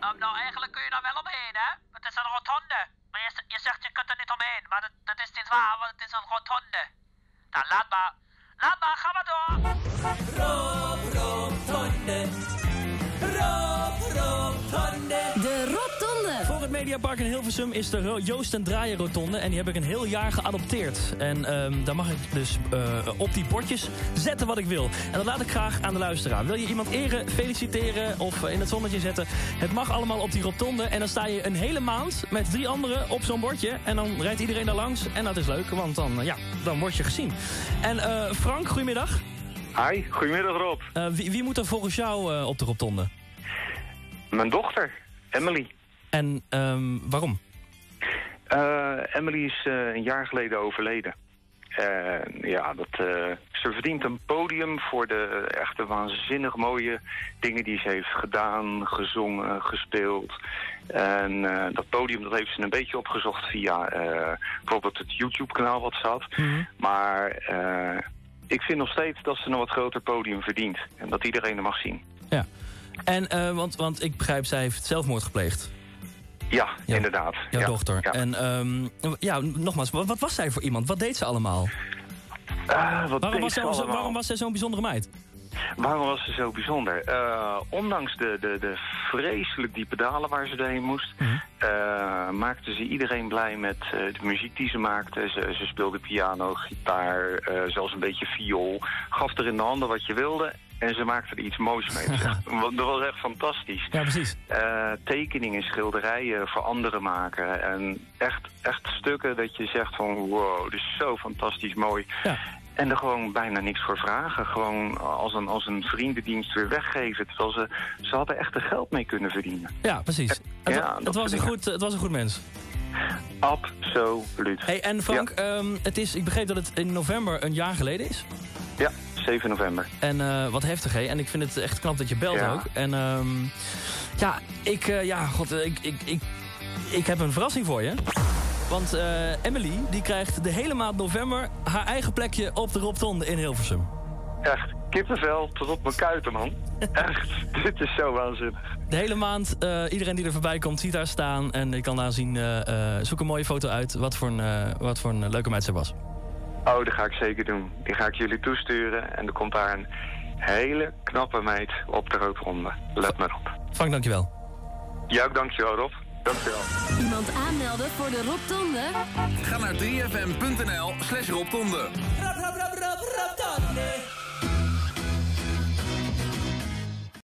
Nou, eigenlijk kun je daar wel omheen, hè? Het is een rotonde. Maar je zegt je kunt er niet omheen. Maar dat is niet waar, want het is een rotonde. Nou, laat maar. Ga maar door. Rotonde. Rotonde. De rotonde. Voor het Mediapark in Hilversum is de Joost en Draaier rotonde. En die heb ik een heel jaar geadopteerd. En daar mag ik dus op die bordjes zetten wat ik wil. En dat laat ik graag aan de luisteraar. Wil je iemand eren, feliciteren of in het zonnetje zetten? Het mag allemaal op die rotonde. En dan sta je een hele maand met 3 anderen op zo'n bordje. En dan rijdt iedereen daar langs. En dat is leuk, want dan word je gezien. En Frank, goedemiddag. Hi, goedemiddag Rob. Wie moet er volgens jou op de rotonde? Mijn dochter, Emily. En waarom? Emily is een jaar geleden overleden. Ze verdient een podium voor de echte waanzinnig mooie dingen die ze heeft gedaan, gezongen, gespeeld. En dat podium dat heeft ze een beetje opgezocht via bijvoorbeeld het YouTube-kanaal wat ze had. Mm-hmm. Maar ik vind nog steeds dat ze een wat groter podium verdient. En dat iedereen er mag zien. Ja, en want ik begrijp, zij heeft zelfmoord gepleegd. Ja, inderdaad. Jouw dochter. Ja. En nogmaals, wat was zij voor iemand? Wat deed ze allemaal? Waarom was zij zo'n bijzondere meid? Waarom was ze zo bijzonder? Ondanks de vreselijk diepe dalen waar ze doorheen moest... maakte ze iedereen blij met de muziek die ze maakte. Ze speelde piano, gitaar, zelfs een beetje viool. Gaf er in de handen wat je wilde... En ze maakte er iets moois mee. Dat was echt fantastisch. Ja, precies. Tekeningen, schilderijen voor anderen maken. En echt stukken dat je zegt van wow, dit is zo fantastisch mooi. Ja. En er gewoon bijna niks voor vragen. Gewoon als een vriendendienst weer weggeven. Terwijl ze hadden echt er geld mee kunnen verdienen. Ja, precies. Het was een goed mens. Absoluut. Hey, en Frank, ik begreep dat het in november een jaar geleden is. Ja, 7 november. En wat heftig, hè? En ik vind het echt knap dat je belt ook. En ik heb een verrassing voor je. Want Emily, die krijgt de hele maand november haar eigen plekje op de rotonde in Hilversum. Echt, kippenvel tot op mijn kuiten, man. Echt, dit is zo waanzinnig. De hele maand, iedereen die er voorbij komt, ziet haar staan. En je kan daar zien, zoek een mooie foto uit, wat voor een leuke meid ze was. Oh, dat ga ik zeker doen. Die ga ik jullie toesturen. En er komt daar een hele knappe meid op de rotonde. Let maar op. Frank, dankjewel. Ja, dankjewel Rob. Dankjewel. Iemand aanmelden voor de rotonde? Ga naar 3fm.nl/rotonde. Rotonde.